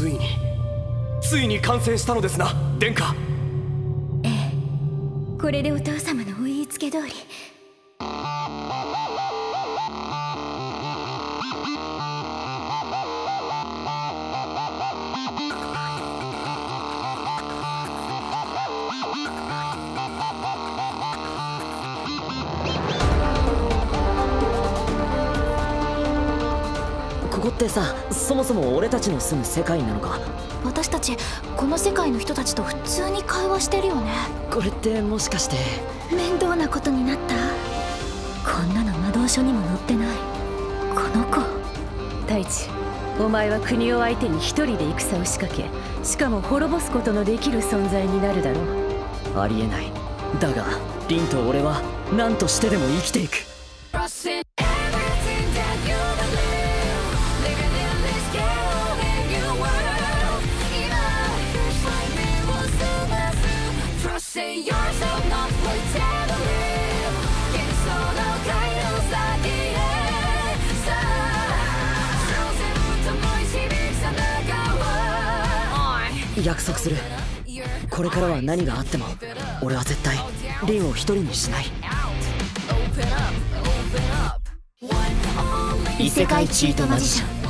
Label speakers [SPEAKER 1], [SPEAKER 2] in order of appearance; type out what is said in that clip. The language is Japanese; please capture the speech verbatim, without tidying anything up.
[SPEAKER 1] ついについに完成したのですな、殿下。
[SPEAKER 2] ええ、これでお父様のお言いつけ通り。
[SPEAKER 3] ここってさ、そもそも俺たちの住む世界なのか？
[SPEAKER 2] 私たちこの世界の人たちと普通に会話してるよね。
[SPEAKER 3] これってもしかして
[SPEAKER 2] 面倒なことになった？こんなの魔導書にも載ってない。この子。
[SPEAKER 4] 太一、お前は国を相手に一人で戦を仕掛け、しかも滅ぼすことのできる存在になるだろう。
[SPEAKER 3] ありえない。だが凛と俺は何としてでも生きていく。約束する。これからは何があっても俺は絶対凛を一人にしない。異世界チートマジシャン。